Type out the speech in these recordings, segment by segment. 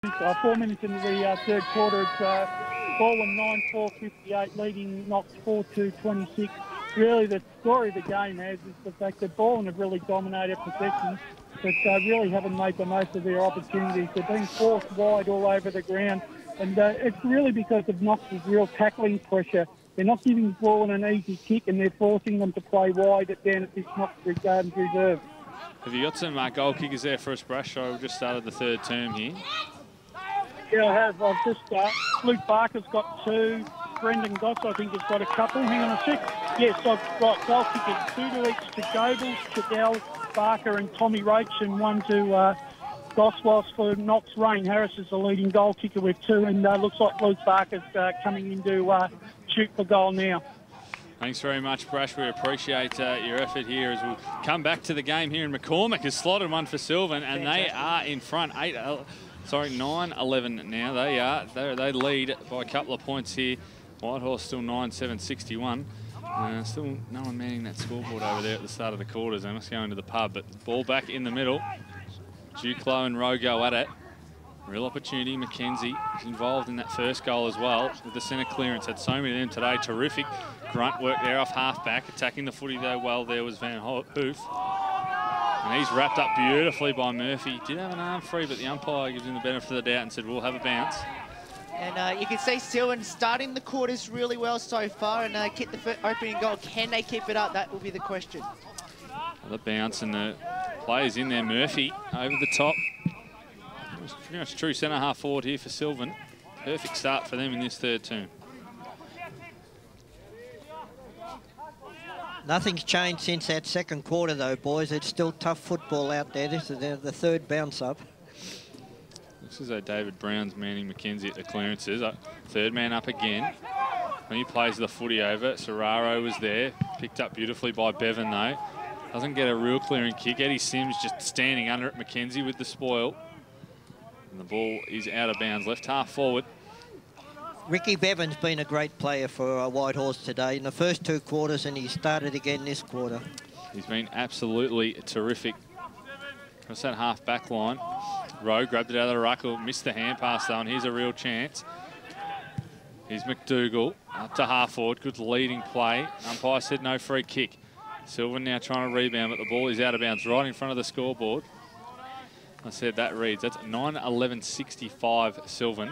4 minutes into the third quarter. It's Baldwin 9-4-58, leading Knox 4-2-26. Really, the story of the game is the fact that Baldwin have really dominated possession, but really haven't made the most of their opportunities. They're being forced wide all over the ground, and it's really because of Knox's real tackling pressure. They're not giving Baldwin an easy kick, and they're forcing them to play wide down at this Knox Gardens Reserve. Have you got some goal kickers there for us, Brash? So we've just started the third term here. Yeah, I have. I've just Luke Barker's got 2. Brendan Goss, I think, has got a couple. Hang on a sec. Yes, I've got goal kickers, 2 to each to Goebel, Cadell, Barker and Tommy Roach, and 1 to Goss. Whilst for Knox, Rain Harris is the leading goal kicker with 2, and looks like Luke Barker's coming in to shoot for goal now. Thanks very much, Brash. We appreciate your effort here as we come back to the game here. And McCormick has slotted one for Sylvan, and they are in front. 9-11 now. They lead by a couple of points here. Whitehorse still 9-7-61. Still no one manning that scoreboard over there at the start of the quarters. They must go into the pub. But ball back in the middle. Duclos and Rowe go at it. Real opportunity. Mackenzie is involved in that first goal as well with the centre clearance. Had so many of them today. Terrific grunt work there off half-back. Attacking the footy though well there was Van Hoof. And he's wrapped up beautifully by Murphy. Did have an arm free, but the umpire gives him the benefit of the doubt and said, we'll have a bounce. And you can see Sylvan starting the quarters really well so far and kick the opening goal. Can they keep it up? That will be the question. The bounce and the players in there. Murphy over the top. Pretty much true centre half forward here for Sylvan. Perfect start for them in this third term. Nothing's changed since that second quarter, though, boys. It's still tough football out there. This is the third bounce up. Looks as though David Brown's manning Mackenzie at the clearances. Third man up again. When he plays the footy over, Serraro was there. Picked up beautifully by Bevan, though. Doesn't get a real clearing kick. Eddie Sims just standing under it. Mackenzie with the spoil. And the ball is out of bounds. Left half forward. Ricky Bevan's been a great player for Whitehorse today in the first 2 quarters, and he started again this quarter. He's been absolutely terrific. Across that half-back line. Rowe grabbed it out of the ruck, missed the hand pass though, and here's a real chance. Here's McDougall up to half-forward. Good leading play. Umpire said no free kick. Sylvan now trying to rebound, but the ball is out of bounds right in front of the scoreboard. I said that reads. That's 9-11-65 Sylvan.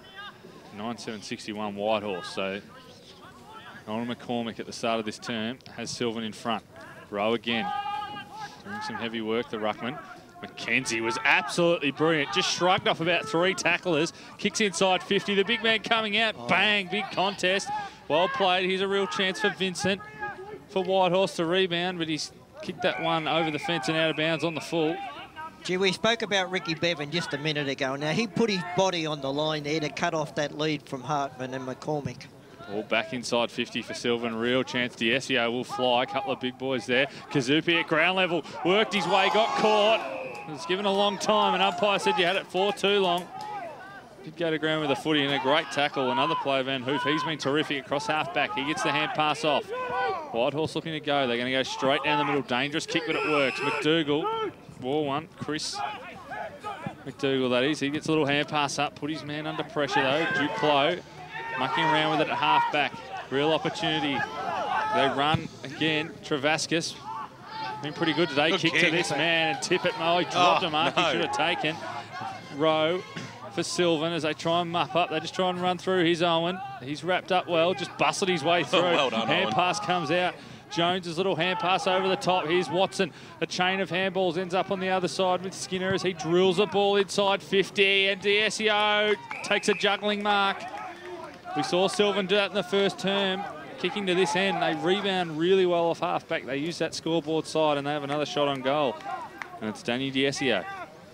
9-7-61 Whitehorse. So Nolan McCormick at the start of this term has Sylvan in front. Rowe again. Doing some heavy work, the ruckman. Mackenzie was absolutely brilliant. Just shrugged off about 3 tacklers. Kicks inside 50. The big man coming out. Bang, big contest. Well played. Here's a real chance for Vincent for Whitehorse to rebound, but he's kicked that one over the fence and out of bounds on the full. Gee, we spoke about Ricky Bevan just a minute ago. Now, he put his body on the line there to cut off that lead from Hartman and McCormick. All back inside 50 for Sylvan. Real chance. D'Esio will fly. A couple of big boys there. Kazupi at ground level. Worked his way, got caught. It was given a long time, and umpire said you had it for too long. Did go to ground with a footy and a great tackle. Another player, Van Hoof. He's been terrific across half-back. He gets the hand pass off. Whitehorse looking to go. They're going to go straight down the middle. Dangerous kick, but it works. McDougall. War one. Chris McDougall, that is. He gets a little hand pass up. Put his man under pressure, though. Duclos mucking around with it at half-back. Real opportunity. They run again. Travascus. Been pretty good today. Kick to this man and tip it. Oh, he dropped a mark he should have taken. Rowe for Sylvan as they try and mop up. They just try and run through. Here's Owen. He's wrapped up well. Just bustled his way through. Well done, hand Owen. pass comes out. Jones's little hand pass over the top. Here's Watson. A chain of handballs ends up on the other side with Skinner as he drills the ball inside 50. And D'Esio takes a juggling mark. We saw Sylvan do that in the first term. Kicking to this end, they rebound really well off half-back. They use that scoreboard side and they have another shot on goal. And it's Danny D'Esio.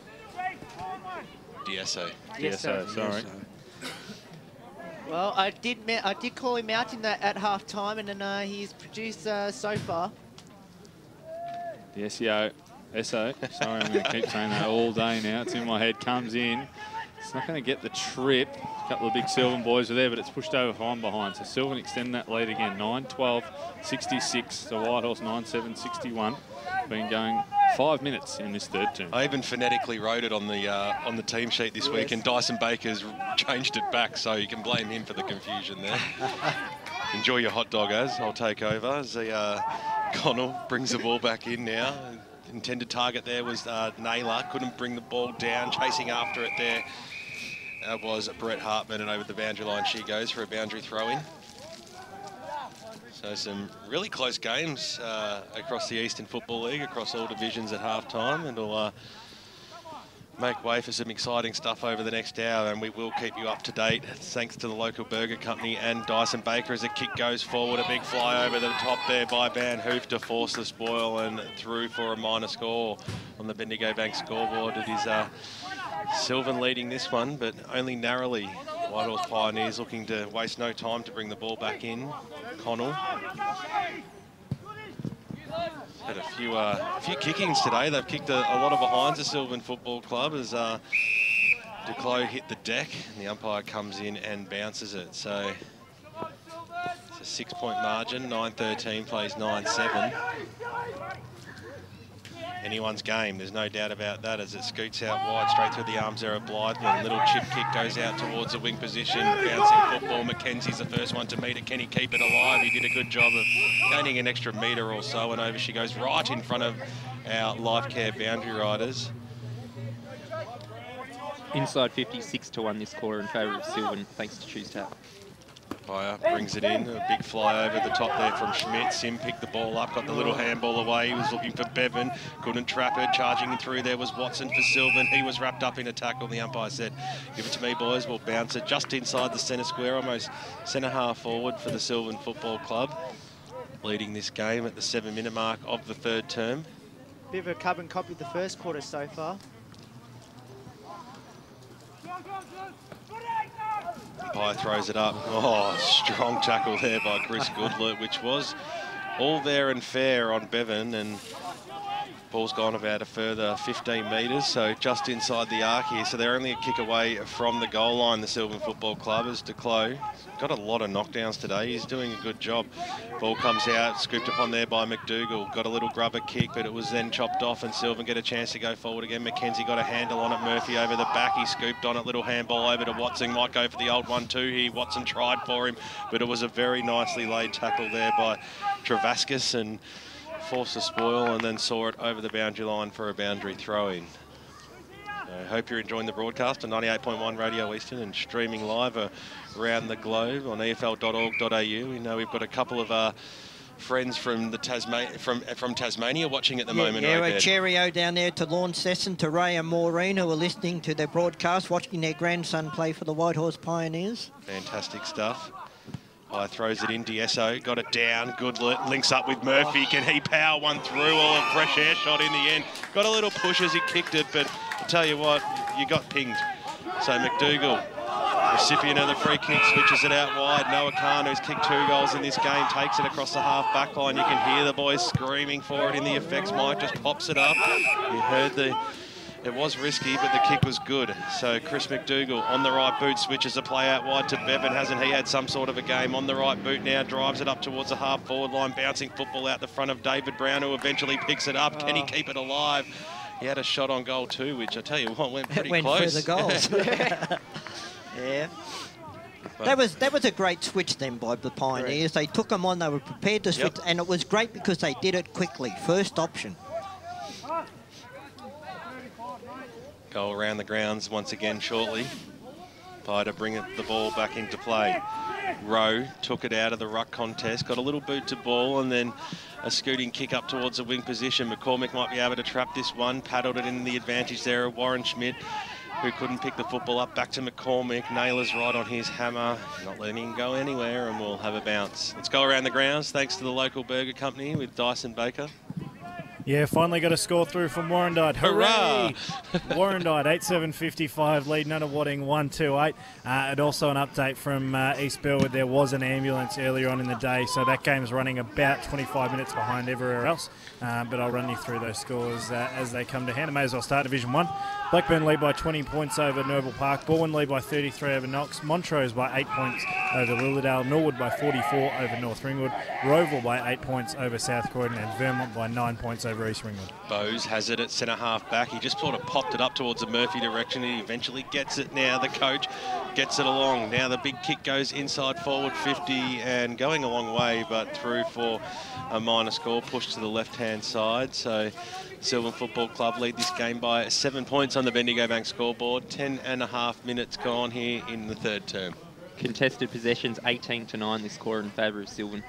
D'Esio, sorry. Well, I did call him out in that at half-time, and then he's produced so far. D'Esio, sorry, I'm going to keep saying that all day now. It's in my head, comes in. It's not going to get the trip. A couple of big Sylvan boys are there, but it's pushed over from behind. So Sylvan extend that lead again. 9-12-66 to Whitehorse, 9-7-61. Been going 5 minutes in this third term. I even phonetically wrote it on the team sheet this week, and Dyson Baker's changed it back, so you can blame him for the confusion there. Enjoy your hot dog, I'll take over as Connell brings the ball back in now. Intended target there was Naylor, couldn't bring the ball down, chasing after it there. That was Brett Hartman, and over the boundary line she goes for a boundary throw-in. So some really close games across the Eastern Football League, across all divisions at half-time, and we'll make way for some exciting stuff over the next hour, and we will keep you up to date thanks to the local burger company and Dyson Baker as the kick goes forward. A big fly over the top there by Van Hoof to force the spoil and through for a minor score on the Bendigo Bank scoreboard. It is Sylvan leading this one, but only narrowly. Whitehorse Pioneers looking to waste no time to bring the ball back in. Connell. Had a few kickings today. They've kicked a lot of behinds the Sylvan Football Club as Duclos hit the deck and the umpire comes in and bounces it. So it's a 6-point margin. 9-13 plays 9-7. Anyone's game, there's no doubt about that, as it scoots out wide straight through the arms there of Blytheman. Little chip kick goes out towards the wing position. Bouncing football. Mackenzie's the first one to meet it. Can he keep it alive? He did a good job of gaining an extra metre or so, and over she goes right in front of our Life Care boundary riders. Inside 56-1 this quarter in favour of Sylvan, thanks to Choose Tap. Fire brings it in, a big fly over the top there from Schmidt. Sim picked the ball up, got the little handball away. He was looking for Bevan, couldn't trap it. Charging through there was Watson for Sylvan. He was wrapped up in a tackle. The umpire said, give it to me, boys. We'll bounce it just inside the centre square, almost centre half forward for the Sylvan Football Club. Leading this game at the 7-minute mark of the third term. Bit of a carbon copy of the first quarter so far. Umpire throws it up. Oh, strong tackle there by Chris Goodlett, which was all there and fair on Bevan, and ball's gone about a further 15 metres, so just inside the arc here. So they're only a kick away from the goal line, the Sylvan Football Club, as Duclos got a lot of knockdowns today. He's doing a good job. Ball comes out, scooped upon there by McDougall. Got a little grubber kick, but it was then chopped off, and Sylvan get a chance to go forward again. Mackenzie got a handle on it. Murphy over the back. He scooped on it. Little handball over to Watson. Might go for the old 1-2 here. Watson tried for him, but it was a very nicely laid tackle there by Travascus, and forced the spoil and then saw it over the boundary line for a boundary throw-in. I hope you're enjoying the broadcast on 98.1 Radio Eastern and streaming live around the globe on EFL.org.au. We know we've got a couple of friends from the from Tasmania watching at the moment. Yeah, a cheerio down there to Launceston, to Ray and Maureen, who are listening to their broadcast, watching their grandson play for the Whitehorse Pioneers. Fantastic stuff. Throws it in, Diesso, got it down, Goodlett links up with Murphy. Can he power one through? A fresh air shot in the end. Got a little push as he kicked it, but I'll tell you what, you got pinged. So McDougall, recipient of the free kick, switches it out wide. Noah Khan, who's kicked 2 goals in this game, takes it across the half back line. You can hear the boys screaming for it in the effects mic, just pops it up. You heard it was risky, but the kick was good. So Chris McDougall on the right boot switches a play out wide to Bevan. Hasn't he had some sort of a game? On the right boot now, drives it up towards the half forward line, bouncing football out the front of David Brown, who eventually picks it up. Can he keep it alive? He had a shot on goal too, which I tell you what, went pretty close. It went for the goals. Yeah. That was a great switch then by the Pioneers. They took them on, they were prepared to switch, and it was great because they did it quickly. First option. Goal around the grounds once again shortly. By to bring the ball back into play. Rowe took it out of the ruck contest, got a little boot to ball, and then a scooting kick up towards the wing position. McCormick might be able to trap this one, paddled it in the advantage there of Warren Schmidt, who couldn't pick the football up. Back to McCormick. Naylor's right on his hammer, not letting him go anywhere, and we'll have a bounce. Let's go around the grounds, thanks to the local burger company with Dyson Baker. Yeah, finally got a score through from Warrandyte. Hooray! Warrandyte, 8-7-55, lead Nunawading 1-2-8. And also an update from East Burwood. There was an ambulance earlier on in the day, so that game's running about 25 minutes behind everywhere else. But I'll run you through those scores as they come to hand. I may as well start Division 1. Blackburn lead by 20 points over Nerval Park. Bowen lead by 33 over Knox. Montrose by 8 points over Lilydale. Norwood by 44 over North Ringwood. Roval by 8 points over South Croydon. And Vermont by 9 points over over East Ringwood. Bose has it at centre-half back. He just sort of popped it up towards the Murphy direction. He eventually gets it now. The coach gets it along. Now the big kick goes inside forward 50 and going a long way, but through for a minor score, pushed to the left-hand side. So Sylvan Football Club lead this game by 7 points on the Bendigo Bank scoreboard. 10.5 minutes gone here in the third term. Contested possessions 18-9 this quarter in favour of Sylvan.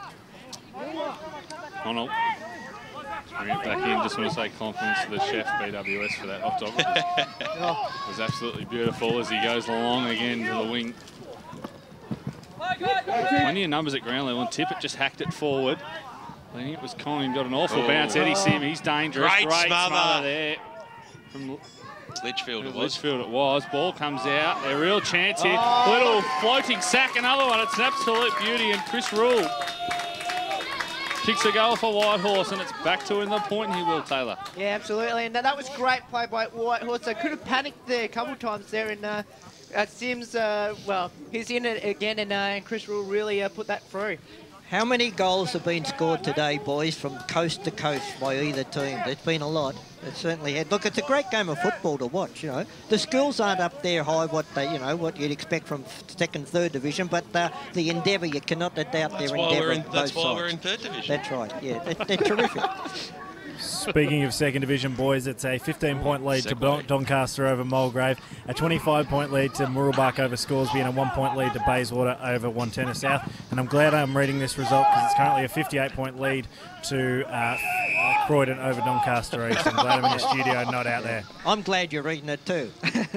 Connell. Bring it back in. Just want to say compliments to the chef, BWS, for that hot dog. It was absolutely beautiful as he goes along again to the wing. Plenty of numbers at ground level, and Tippett just hacked it forward. I think it was Colin, got an awful bounce. Eddie Sim, he's dangerous. Great smother there. From Litchfield it was. Litchfield it was. Ball comes out. A real chance here. Little floating sack, another one. It's an absolute beauty, and Chris Rule kicks a goal for Whitehorse, and it's back to in the point he will, Taylor. Yeah, absolutely. And that was great play by Whitehorse. I could have panicked there a couple of times there, and Sims, well, he's in it again, and Chris Rule really put that through. How many goals have been scored today, boys, from coast to coast by either team? There's been a lot. It certainly had. Look, it's a great game of football to watch. You know, the skills aren't up there high, what you'd expect from second, third division, but the endeavour, you cannot doubt their endeavour. That's why we're in third division. That's right. Yeah, they're terrific. Speaking of second division, boys, it's a 15-point lead to Doncaster over Mulgrave, a 25-point lead to Murrelbach over Scoresby, and a 1-point lead to Bayswater over Wantana South. And I'm glad I'm reading this result because it's currently a 58-point lead to Croydon over Doncaster East. I'm glad I'm in the studio, not out there. I'm glad you're reading it too.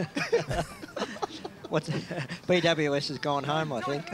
BWS has gone home, I think.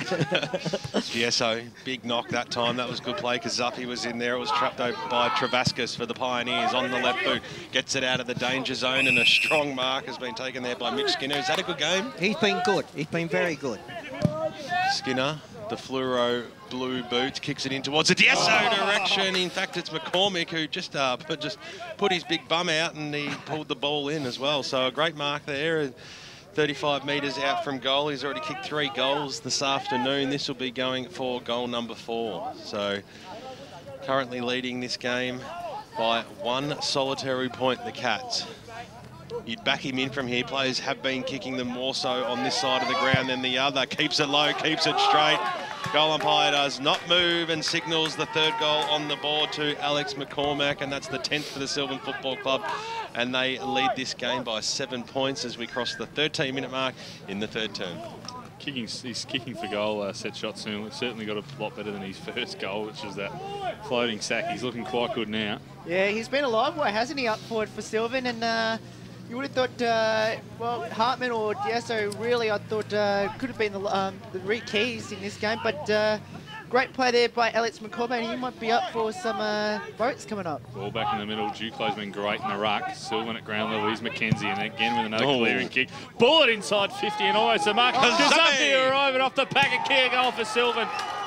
GSO, big knock that time. That was good play. Kazupi was in there. It was trapped over by Travascus for the Pioneers on the left boot. Gets it out of the danger zone, and a strong mark has been taken there by Mitch Skinner. Is that a good game? He's been good. He's been very good. Skinner, the fluoro blue boots, kicks it in towards the DSO direction. In fact, it's McCormick who just put his big bum out, and he pulled the ball in as well. So a great mark there. 35 metres out from goal. He's already kicked 3 goals this afternoon. This will be going for goal number 4. So currently leading this game by 1 solitary point, the Cats. You'd back him in from here. Players have been kicking them more so on this side of the ground than the other. Keeps it low, keeps it straight. Goal umpire does not move and signals the 3rd goal on the board to Alex McCormack, and that's the 10th for the Sylvan Football Club. And they lead this game by 7 points as we cross the 13-minute mark in the 3rd term. He's kicking for goal, set shot soon. It's certainly got a lot better than his first goal, which is that floating sack. He's looking quite good now. Yeah, he's been a live boy, hasn't he, up forward for Sylvan? And you would have thought, well, Hartman or Dieso really, I thought, could have been the re keys in this game. But great play there by Alex McCormack. He might be up for some votes coming up. Ball back in the middle. Duclos been great in the ruck. Sylvan at ground level. He's McKenzie, and again with another clearing kick. Bullet inside 50 and almost a mark. Kazupi arriving off the packet. Key goal for Sylvan.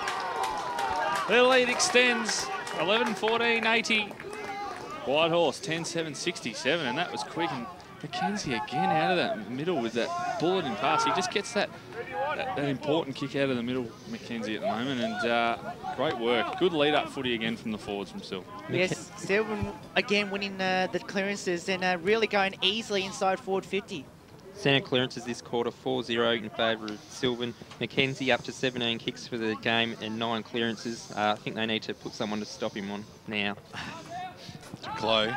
Their lead extends 11-14-80. Whitehorse 10-7-67, and that was quick. And McKenzie again out of that middle with that bulletin pass. He just gets that important kick out of the middle, McKenzie, at the moment. And great work. Good lead-up footy again from the forwards from Sylvan. Yes, Sylvan again winning the clearances and really going easily inside forward 50. Centre clearances this quarter, 4-0 in favour of Sylvan. McKenzie up to 17 kicks for the game and 9 clearances. I think they need to put someone to stop him on now. Chloe,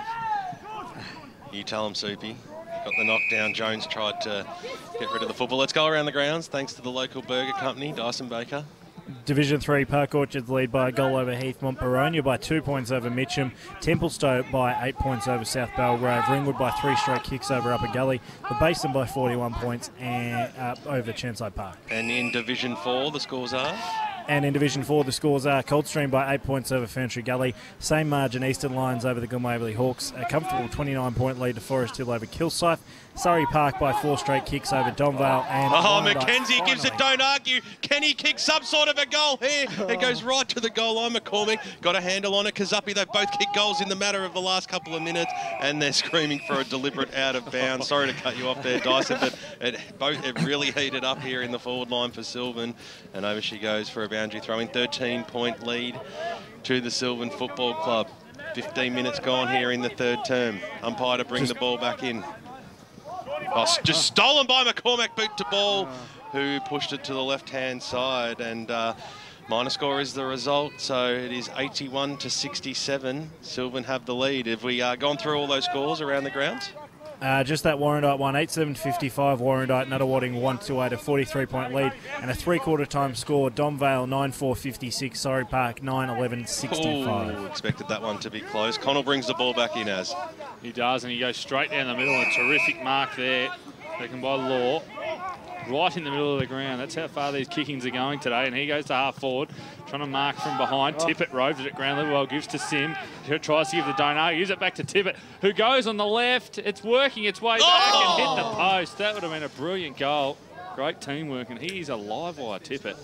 you tell him, Soupy. Got the knockdown. Jones tried to get rid of the football. Let's go around the grounds, thanks to the local burger company, Dyson Baker. Division 3, Park Orchards lead by a goal over Heath. Montperonia by 2 points over Mitcham. Templestowe by 8 points over South Belgrave. Ringwood by 3 straight kicks over Upper Gully. The Basin by 41 points and over Chenside Park. And in Division 4, the scores are? And in Division 4, the scores are Coldstream by 8 points over Ferntree Gully. Same margin, Eastern Lions over the Gilmaverley Hawks. A comfortable 29-point lead to Forest Hill over Kilsyth. Surrey Park by 4 straight kicks over Donvale. And McKenzie gives it, don't argue. Can he kick some sort of a goal here? It goes right to the goal line. McCormick got a handle on it. Kazupi, they've both kicked goals in the matter of the last couple of minutes, and they're screaming for a deliberate out of bounds. Sorry to cut you off there, Dyson, but it really heated up here in the forward line for Sylvan, and over she goes for a boundary throw-in. 13-point lead to the Sylvan Football Club. 15 minutes gone here in the third term. Umpire to bring the ball back in. Oh, just stolen by McCormack, boot to ball, who pushed it to the left-hand side. And minor score is the result, so it is 81 to 67. Sylvan have the lead. Have we gone through all those scores around the grounds? Just that Warrandyte one, 8-7-55, Warrandyte, Nuttawading 1-2-8, a 43-point lead, and a three-quarter time score, Domvale 9-4-56, Surrey Park 9-11-65. Ooh, expected that one to be close. Connell brings the ball back in as. He does, and he goes straight down the middle. A terrific mark there, taken by Law. Right in the middle of the ground. That's how far these kickings are going today. And he goes to half forward, trying to mark from behind. Tippett roves it at ground level. Well, gives to Sim, who tries to give the donut. Gives it back to Tippett, who goes on the left. It's working its way back and hit the post. That would have been a brilliant goal. Great teamwork, and he's a live wire, Tippett.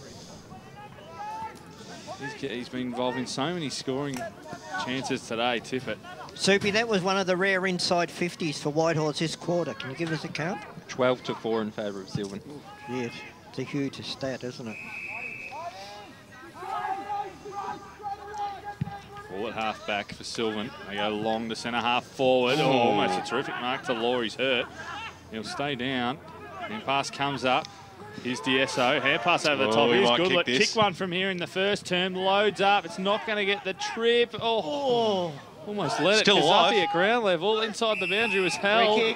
He's been involved in so many scoring chances today, Tippett. Soupy, that was one of the rare inside 50s for Whitehorse this quarter. Can you give us a count? 12-4 in favour of Sylvan. Yes, it's a huge stat, isn't it? Ball at half back for Sylvan. They go long to centre half forward. Oh, almost a terrific mark to Law. He's hurt. He'll stay down. Then pass comes up. Here's D'Esso. Hand pass over the top. Here's Goodlett. Kick one from here in the first term. Loads up. It's not going to get the trip. Oh, almost let it. Still alive. Kazupi at ground level. Inside the boundary was held. Free kick.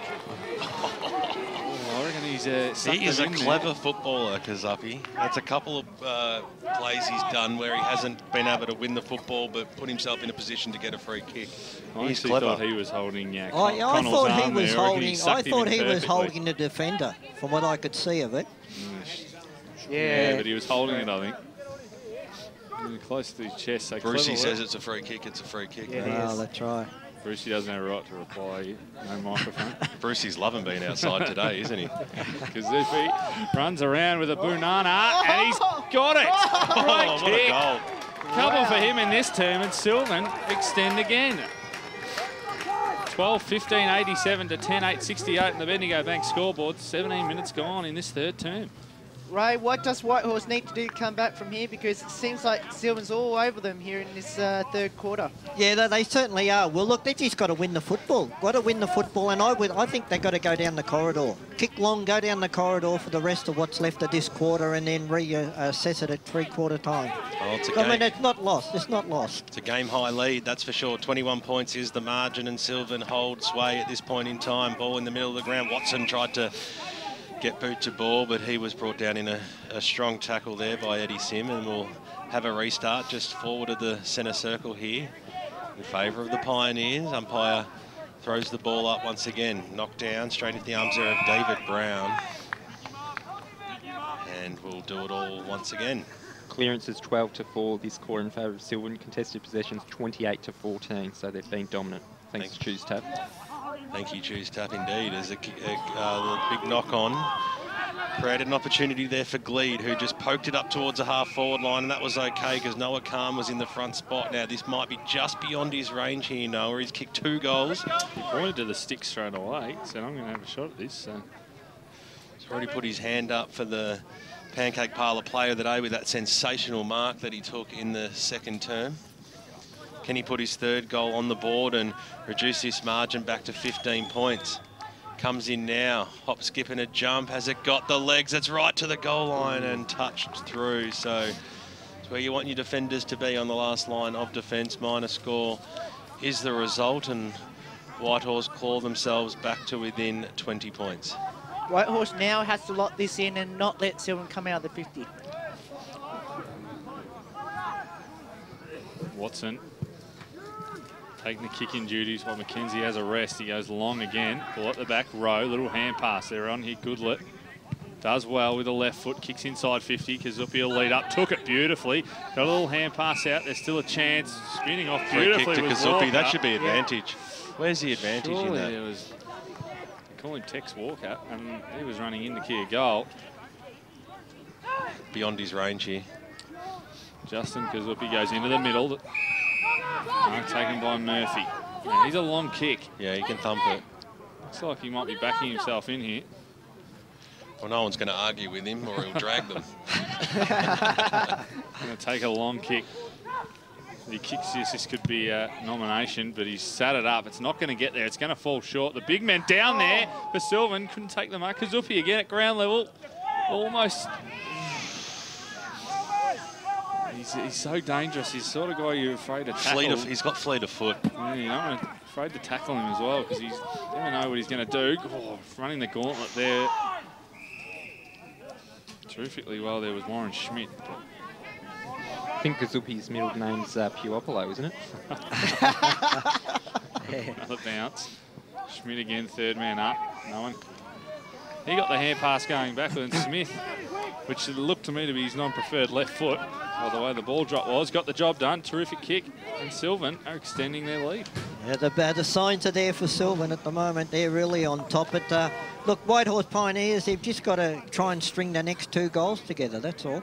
I reckon he's he is a clever footballer, Kazupi. That's a couple of plays he's done where he hasn't been able to win the football but put himself in a position to get a free kick. He's clever. Thought he was holding I thought he was holding. I thought he was holding the defender, from what I could see of it. Yeah, but he was holding it, I think. Really close to his chest. So Brucey says it's a free kick. It's a free kick. Yeah, that's right. Brucey doesn't have a right to reply. No microphone. Brucey's loving being outside today, isn't he? Kazupi runs around with a Bunana, and he's got it. Great kick. What a goal. Couple for him in this term, and Sylvan extend again. 12-15-87 to 10-8-68 in the Bendigo Bank scoreboard. 17 minutes gone in this third term. Ray, what does Whitehorse need to do to come back from here? Because it seems like Sylvan's all over them here in this third quarter. Yeah, they certainly are. Well, look, they've just got to win the football. Got to win the football, and I think they've got to go down the corridor. Kick long, go down the corridor for the rest of what's left of this quarter, and then reassess it at three-quarter time. Oh, I mean, it's not lost. It's not lost. It's a game-high lead, that's for sure. 21 points is the margin, and Sylvan hold sway at this point in time. Ball in the middle of the ground. Watson tried to get boot to ball, but he was brought down in a strong tackle there by Eddie Sim, and we'll have a restart just forward of the centre circle here in favour of the Pioneers. Umpire throws the ball up once again, knocked down straight into the arms there of David Brown, and we'll do it all once again. Clearance is 12-4 this quarter in favour of Sylvan. Contested possessions 28-14, so they've been dominant. Thanks, Choose Tap. Thank you, Choose Tap, indeed. As a big knock-on created an opportunity there for Gleed, who just poked it up towards the half-forward line, and that was okay because Noah Khan was in the front spot. Now, this might be just beyond his range here, Noah. He's kicked 2 goals. He pointed to the stick straight away, so I'm going to have a shot at this. So. He's already put his hand up for the Pancake Parlour Player of the Day with that sensational mark that he took in the second term. Can he put his third goal on the board and reduce this margin back to 15 points? Comes in now, hop, skip and a jump. Has it got the legs? It's right to the goal line and touched through. So it's where you want your defenders to be on the last line of defence. Minor score is the result, and Whitehorse claw themselves back to within 20 points. Whitehorse now has to lock this in and not let Sylvan come out of the 50. Watson taking the kicking duties while McKenzie has a rest. He goes long again. Ball at the back row. Little hand pass there on here. Goodlett does well with the left foot. Kicks inside 50. Kazupi will lead up. Took it beautifully. Got a little hand pass out. There's still a chance. Spinning off beautifully. Free kick to Kazupi. That should be advantage. Where's the advantage in that? It was, they call him Tex Walker, and he was running in to kick a goal. Beyond his range here. Justin Kazupi goes into the middle. Taken by Murphy. Yeah, he's a long kick. Yeah, he can thump it. Looks like he might be backing himself in here. Well, no one's going to argue with him, or he'll drag them. Going to take a long kick. If he kicks this could be a nomination, but he's sat it up. It's not going to get there. It's going to fall short. The big man down there for Sylvan. Couldn't take the mark. Kazupi again at ground level. Almost. He's so dangerous. He's the sort of guy you're afraid to tackle. He's got fleet of foot. Yeah, you're not afraid to tackle him as well because you never know what he's going to do. Oh, running the gauntlet there. Terrifically well there was Warren Schmidt. I think Kazupi's middle name's Puopolo, isn't it? Another bounce. Schmidt again, third man up. No one. He got the hand pass going backward, and Smith, which looked to me to be his non-preferred left foot, by the way the ball drop was, got the job done. Terrific kick, and Sylvan are extending their lead. Yeah, the signs are there for Sylvan at the moment. They're really on top. But look, Whitehorse Pioneers, they've just got to try and string the next 2 goals together, that's all.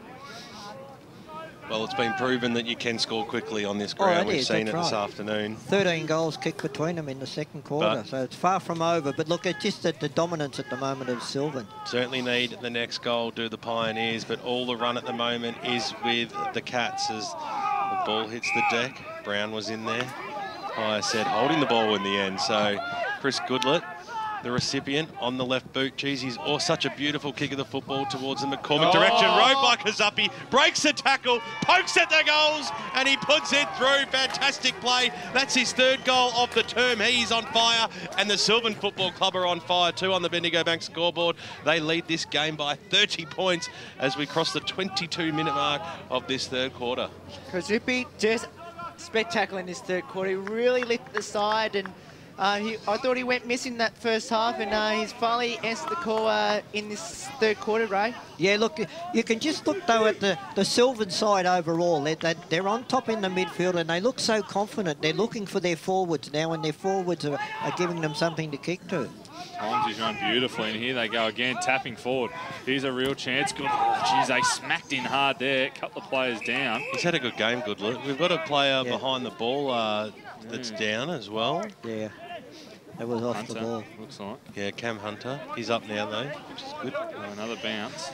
Well, it's been proven that you can score quickly on this ground. We've seen it this afternoon. 13 goals kicked between them in the second quarter, so it's far from over. But look, it's just the dominance at the moment of Sylvan. Certainly need the next goal, do the Pioneers, but all the run at the moment is with the Cats as the ball hits the deck. Brown was in there. I said holding the ball in the end. So Chris Goodlett, the recipient on the left boot. Geez, he's such a beautiful kick of the football towards the McCormick direction. Rode by Kazupi, breaks the tackle, pokes at the goals, and he puts it through. Fantastic play. That's his 3rd goal of the term. He's on fire, and the Sylvan Football Club are on fire too on the Bendigo Bank scoreboard. They lead this game by 30 points as we cross the 22-minute mark of this 3rd quarter. Kazupi just spectacular in this 3rd quarter. He really lit the side, and I thought he went missing that first half, and he's finally answered the call in this 3rd quarter, Ray. Yeah, look, you can just look, though, at the Sylvan side overall. They're on top in the midfield, and they look so confident. They're looking for their forwards now, and their forwards are giving them something to kick to. Holmes has run beautifully, and here they go again, tapping forward. Here's a real chance. Good. Oh, geez, they smacked in hard there, cut the players down. He's had a good game, Goodlett. We've got a player behind the ball that's down as well. Yeah. That was off Hunter, the ball. looks like. Yeah, Cam Hunter. He's up now, though, which is good. Another bounce.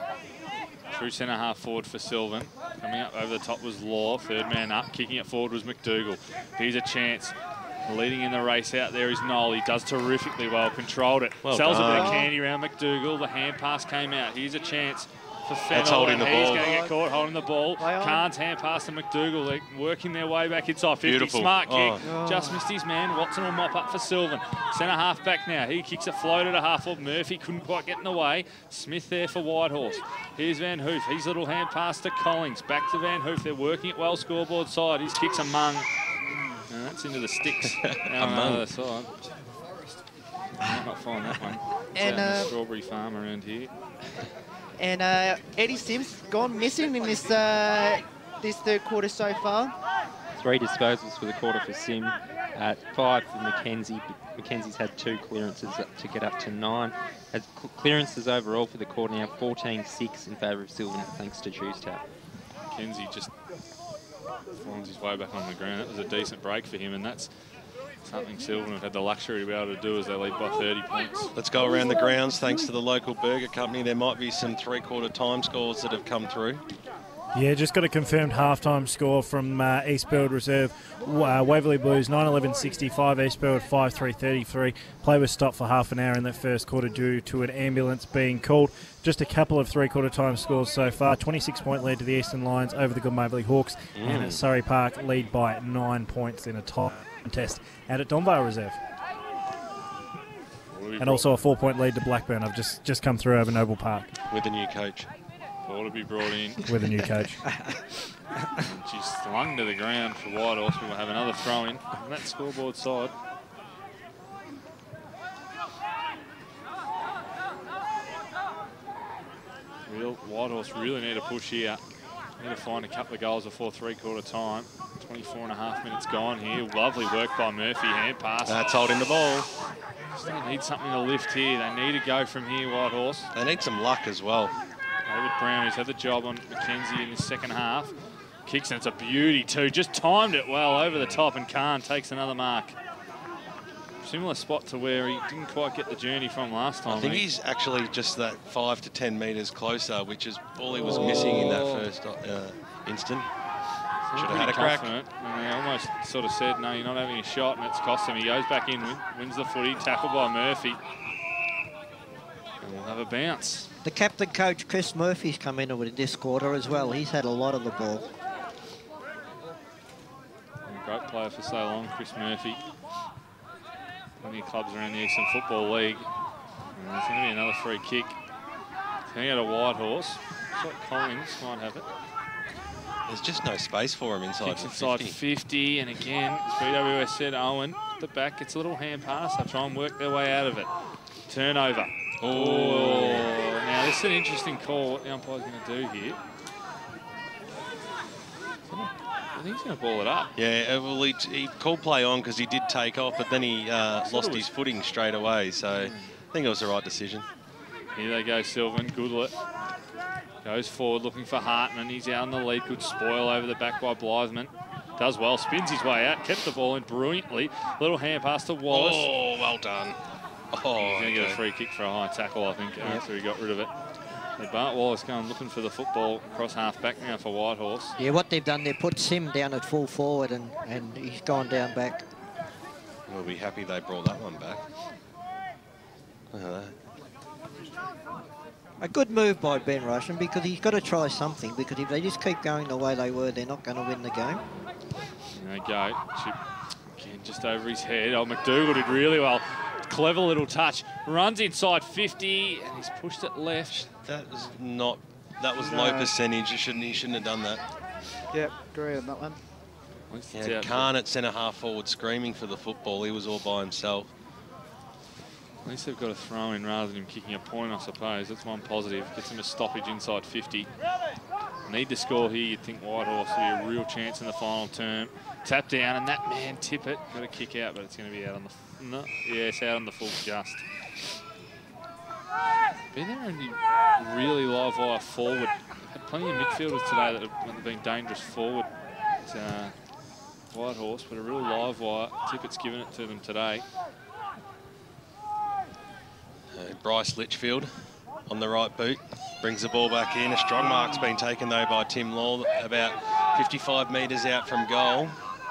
True centre half forward for Sylvan. Coming up over the top was Law. 3rd man up. Kicking it forward was McDougall. Here's a chance. Leading in the race out there is Noel. He does terrifically well. Controlled it. Sells a bit of candy around McDougall. The hand pass came out. Here's a chance for Fennell. That's holding the ball. He's going to get caught holding the ball. Carnes hand pass to McDougall. They're working their way back inside 50. Beautiful. Smart kick. Just missed his man. Watson will mop up for Sylvan. Centre half back now. He kicks it floated a half forward. Murphy couldn't quite get in the way. Smith there for Whitehorse. Here's Van Hoof. His little hand pass to Collings. Back to Van Hoof. They're working it well scoreboard side. His kick's among. And that's into the sticks on the other side. I might not find that one. It's And out in the strawberry farm around here. And Eddie Sims gone missing in this 3rd quarter so far. 3 disposals for the quarter for Sim, 5 for Mackenzie. Mackenzie's had 2 clearances to get up to 9. Has clearances overall for the quarter now 14-6 in favour of Sylvan, thanks to Choose Tap. Mackenzie just finds his way back on the ground. That was a decent break for him, and that's something Sylvan have had the luxury to be able to do as they lead by 30 points. Let's go around the grounds. Thanks to the local burger company, there might be some 3-quarter time scores that have come through. Yeah, just got a confirmed halftime score from Eastfield Reserve. Waverley Blues 9-11-65, Eastfield 5-3-33. Play was stopped for half an hour in that first quarter due to an ambulance being called. Just a couple of 3-quarter time scores so far. 26-point lead to the Eastern Lions over the Good Waverley Hawks. And at Surrey Park, lead by 9 points in a tie contest out at Donvale Reserve. And also a 4-point lead to Blackburn. I've just come through over Noble Park. With a new coach. Ball to be brought in. With a new coach. She's slung to the ground for Whitehorse. We will have another throw in on that scoreboard side. Whitehorse really need a push here. Need to find a couple of goals before 3-quarter time. 24.5 minutes gone here. Lovely work by Murphy. Hand pass. That's holding the ball. They need something to lift here. They need to go from here, Whitehorse. They need some luck as well. David Brown, who's had the job on Mackenzie in the second half. Kicks, and it's a beauty too. Just timed it well over the top, and Khan takes another mark. Similar spot to where he didn't quite get the journey from last time. I think he's actually just that 5 to 10 metres closer, which is all he was missing in that first instant. Should have had a crack. And they almost sort of said, no, you're not having a shot, and it's cost him. He goes back in, wins the footy, tackled by Murphy. And we'll have a bounce. The captain coach, Chris Murphy's come in with this quarter as well. He's had a lot of the ball. Great player for so long, Chris Murphy. Plenty of clubs around the Eastern Football League. And there's going to be another free kick. It's going to go to Whitehorse. Looks like Collins might have it. There's just no space for him inside Kicks the inside 50. 50, and again, as BWS said, Owen, the back gets a little hand pass. They'll try and work their way out of it. Turnover. Oh, now this is an interesting call, what the umpire's going to do here. I think he's going to ball it up. Yeah, well, he called play on because he did take off, but then he lost his footing straight away, so I think it was the right decision. Here they go, Sylvan. Goodlett goes forward looking for Hartman. He's out on the lead. Good spoil over the back by Blythman. Does well, spins his way out, kept the ball in brilliantly. Little hand pass to Wallace. Oh, well done. Oh, he's going to get a free kick for a high tackle, I think, after he got rid of it. But Bart Wallace going looking for the football across half back now for Whitehorse. Yeah, what they've done, they've put Sim down at full forward and he's gone down back. We'll be happy they brought that one back. Look at that. A good move by Ben Russian because he's got to try something, because if they just keep going the way they were, they're not going to win the game. There they go. Chip again just over his head. Oh, McDougall did really well. Clever little touch. Runs inside 50 and he's pushed it left. That was not. That was low percentage. He shouldn't have done that. Yep, agree on that one. Yeah, Khan at centre half forward screaming for the football. He was all by himself. At least they've got a throw in rather than him kicking a point, I suppose. That's one positive. Gets him a stoppage inside 50. Need to score here. You'd think Whitehorse will be a real chance in the final term. Tap down, and that man Tippett got a kick out, but it's going to be out on the... No, yeah, it's out on the full just. Been there and really live wire forward. Had plenty of midfielders today that have been dangerous forward. It's, Whitehorse, but a real live wire. Tippett's given it to them today. Bryce Litchfield on the right boot, brings the ball back in. A strong mark's been taken though by Tim Law, about 55 metres out from goal.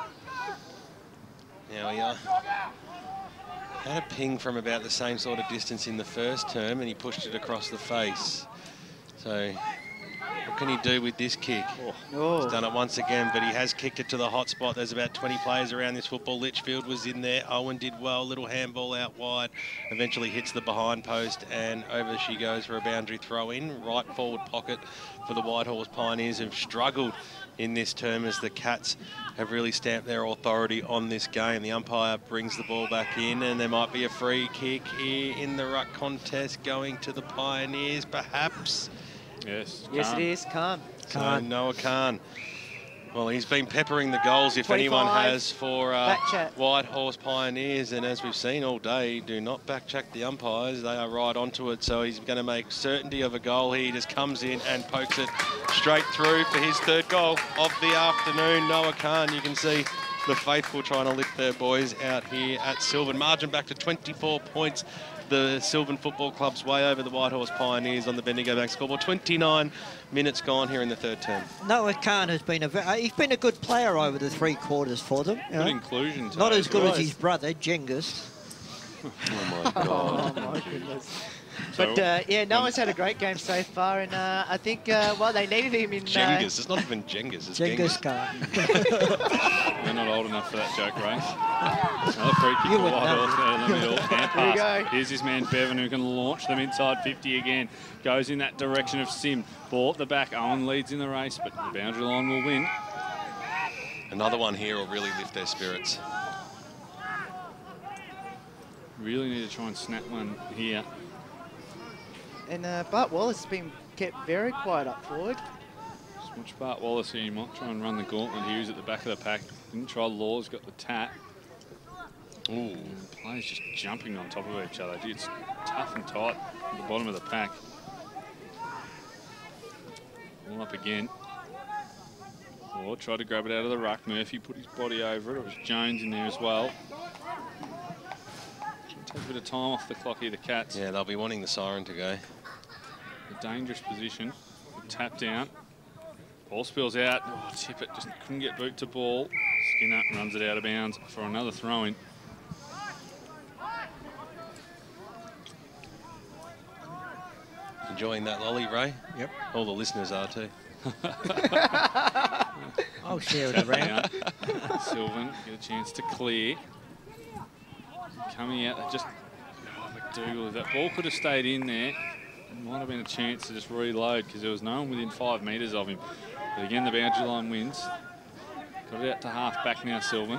Now we are. Had a ping from about the same sort of distance in the first term and he pushed it across the face. So what can he do with this kick? He's done it once again, but he has kicked it to the hot spot. There's about 20 players around this football. Litchfield was in there. Owen did well. Little handball out wide. Eventually hits the behind post and over she goes for a boundary throw in. Right forward pocket for the Whitehorse Pioneers, who've struggled in this term as the Cats have really stamped their authority on this game. The umpire brings the ball back in and there might be a free kick here in the ruck contest going to the Pioneers, perhaps. Yes, yes, it is. Khan. So Noah Khan. Well, he's been peppering the goals, if 25, anyone has, for Whitehorse Pioneers. And as we've seen all day, do not backtrack the umpires. They are right onto it. So he's going to make certainty of a goal. He just comes in and pokes it straight through for his third goal of the afternoon. Noah Khan, you can see the faithful trying to lift their boys out here at Sylvan. Margin back to 24 points. The Sylvan Football Club's way over the Whitehorse Pioneers on the Bendigo Bank scoreboard. 29 minutes gone here in the third term. Noah Khan has been he's been a good player over the 3 quarters for them. Good inclusion today. Not as good as his brother, Genghis. Oh, my God. Oh, my goodness. But, yeah, Noah's had a great game so far, and I think, well, they needed him in... Genghis. It's not even Genghis, it's Genghis Khan. They're not old enough for that joke, Ray. Another free kick for Whitehorse there in the middle. Hand pass. Here's this man, Bevan, who can launch them inside 50 again. Goes in that direction of Sim. Ball at the back. Owen leads in the race, but the boundary line will win. Another one here will really lift their spirits. Really need to try and snap one here. And Bart Wallace has been kept very quiet up forward. Just watch Bart Wallace here. He might try and run the gauntlet. He was at the back of the pack. Didn't try. Law's got the tap. Ooh. Players just jumping on top of each other. It's tough and tight at the bottom of the pack. All up again. Law tried to grab it out of the ruck. Murphy put his body over it. It was Jones in there as well. Take a bit of time off the clock here, the Cats. Yeah, they'll be wanting the siren to go. A dangerous position. Tap down. Ball spills out. Oh, Tippett just couldn't get boot to ball. Skinner runs it out of bounds for another throw-in. Enjoying that lolly, Ray? Yep. All the listeners are too. I'll share it around. Sylvan get a chance to clear. Coming out, just McDougall. If that ball could have stayed in there, it might have been a chance to just reload because there was no one within 5 metres of him. But again, the boundary line wins. Got it out to half back now, Sylvan.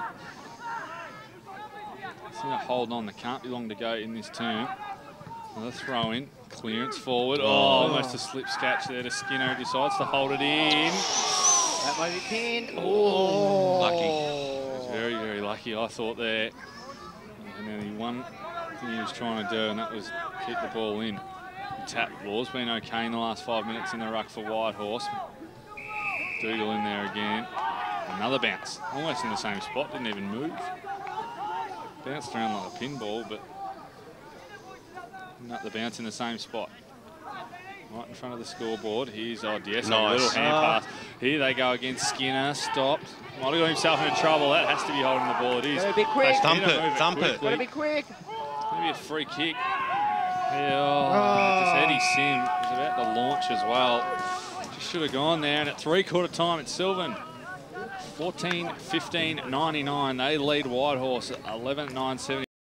It's going to hold on. There can't be long to go in this term. Another throw in. Clearance forward. Oh, almost a slip scratch there to Skinner, who decides to hold it in. That might be pinned. Oh, lucky. He was very, very lucky, I thought there. And then he one thing he was trying to do, and that was keep the ball in. Tap ball's been okay in the last 5 minutes in the ruck for Whitehorse. Dougal in there again. Another bounce, almost in the same spot, didn't even move. Bounced around like a pinball, but not the bounce in the same spot. Right in front of the scoreboard. Here's Odieso. Nice. A little hand pass. Here they go against Skinner. Stopped. Might have got himself into trouble. That has to be holding the ball. It is. Gotta be quick. Thump it, thump it. Gotta be quick. Maybe a free kick. Yeah, just Eddie Sim was about to launch as well. Just should have gone there. And at 3/4 time, it's Sylvan. 14-15-99. They lead Whitehorse 11-9-70.